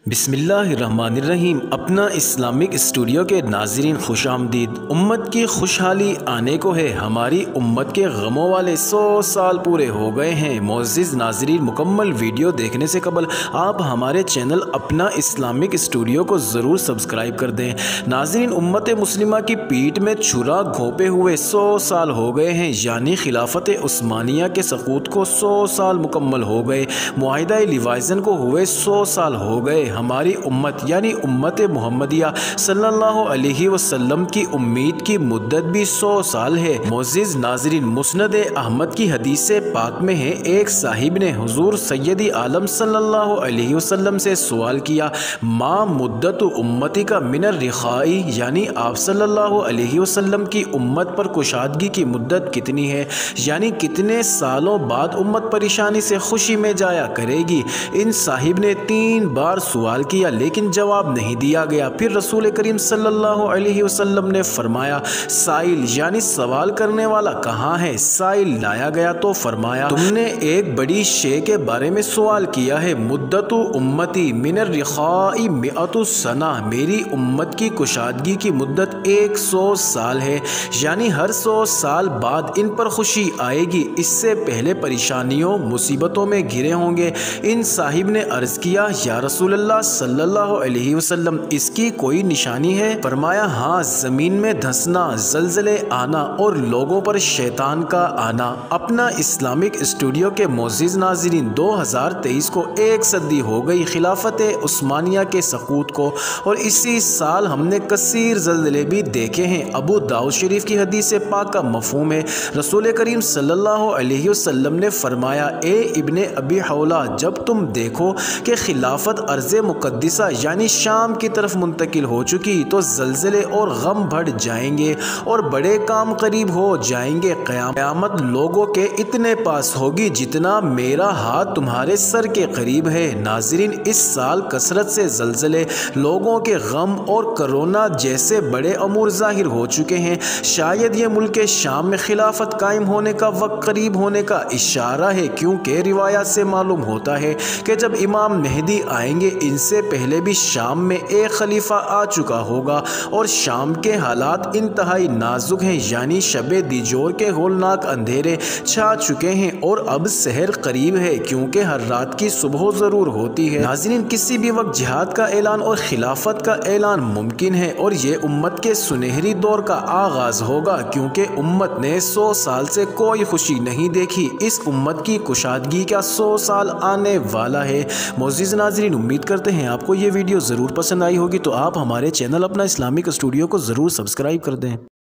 बिस्मिल्लाहिर्रहमानिर्रहीम। अपना Islamic studio के नाज़रीन खुश आमदीद। उम्मत की खुशहाली आने को है, हमारी उम्मत के गमों वाले 100 साल पूरे हो गए हैं। मोअज़्ज़िज़ नाज़रीन, मुकम्मल वीडियो देखने से कबल आप हमारे चैनल अपना इस्लामिक स्टूडियो को ज़रूर सब्सक्राइब कर दें। नाज़रीन, उम्मत मुस्लिमा की पीठ में छुरा घोंपे हुए 100 साल हो गए हैं, यानी खिलाफत उस्मानिया के सकूत को 100 साल मुकम्मल हो गए। मुआहिदा लिवाइज़न को हुए 100 साल हो गए। हमारी उम्मत यानी उम्मत मुहम्मदिया सल्लल्लाहु अलैहि वसल्लम की उम्मीद की मुद्दत भी 100 साल है। मोअज़्ज़िज़ नाज़रीन, मुस्नद अहमद की हदीस पाक में है, एक साहिब ने हुजूर सैयदी आलम सल्लल्लाहु अलैहि वसल्लम से सवाल किया, मा मुद्दत उम्मती का मिनर रिखाई, यानी आप सल्लल्लाहु अलैहि वसल्लम की उम्मत पर कुशादगी की मुद्दत कितनी है, यानी कितने सालों बाद उम्मत परेशानी से खुशी में जाया करेगी। इन साहिब ने 3 बार सवाल किया लेकिन जवाब नहीं दिया गया। फिर रसूल करीम सल्लल्लाहु अलैहि वसल्लम ने फरमाया, साइल यानी सवाल करने वाला कहाँ है? साइल लाया गया तो फरमाया, तुमने एक बड़ी शे के बारे में सवाल किया है। मुद्दतु उम्मती मिनर रिखाई मिअतु सना, मेरी उम्मत की कुशादगी की मुद्दत 100 साल है, यानी हर 100 साल बाद इन पर खुशी आएगी। इससे पहले परेशानियों मुसीबतों में घिरे होंगे। इन साहिब ने अर्ज किया, या रसूल अल्लाह सल्लल्लाहु अलैहि वसल्लम, इसकी कोई निशानी है? फरमाया, हाँ, जमीन में धंसना, जलजले आना और लोगों पर शैतान का आना। अपना इस्लामिक स्टूडियो के मोअज़्ज़िज़ नाज़रीन, 2023 को 1 सदी हो गई खिलाफत उस्मानिया के सकूत को, और इसी साल हमने कसीर जलजले भी देखे हैं। अबू दाऊद शरीफ की हदीस पाक का मफ़हूम है, रसूल करीम सल्लल्लाहु अलैहि वसल्लम ने फरमाया, ए इब्ने अबी हौला, जब तुम देखो कि खिलाफत अर्ज़े मुक़द्दिसा यानी शाम की तरफ मुंतकिल हो चुकी तो जलजले और गम बढ़ जाएंगे और बड़े काम करीब हो जाएंगे। क़यामत लोगों के इतने पास होगी जितना मेरा हाथ तुम्हारे सर के करीब है। नाज़रीन, इस साल कसरत से जलजले, लोगों के गम और कोरोना जैसे बड़े अमूर ज़ाहिर हो चुके हैं। शायद ये मुल्क शाम में खिलाफत कायम होने का वक्त करीब होने का इशारा है, क्योंकि रिवायत से मालूम होता है कि जब इमाम मेहदी आएंगे इनसे पहले भी शाम में एक खलीफा आ चुका होगा और शाम के हालात इंतहाई नाजुक हैं, यानी शबे दिजोर के होलनाक अंधेरे छा चुके हैं और अब सहर करीब है, क्योंकि हर रात की सुबह ज़रूर होती है। नाज़रीन, किसी भी वक्त जिहाद का ऐलान और खिलाफत का ऐलान मुमकिन है और ये उम्मत के सुनहरी दौर का आगाज़ होगा, क्योंकि उम्मत ने 100 साल से कोई खुशी नहीं देखी। इस उम्मत की कुशादगी का 100 साल आने वाला है। मोअज़्ज़िज़ नाज़रीन, उम्मीद करते हैं आपको ये वीडियो ज़रूर पसंद आई होगी, तो आप हमारे चैनल अपना इस्लामिक स्टूडियो को ज़रूर सब्सक्राइब कर दें।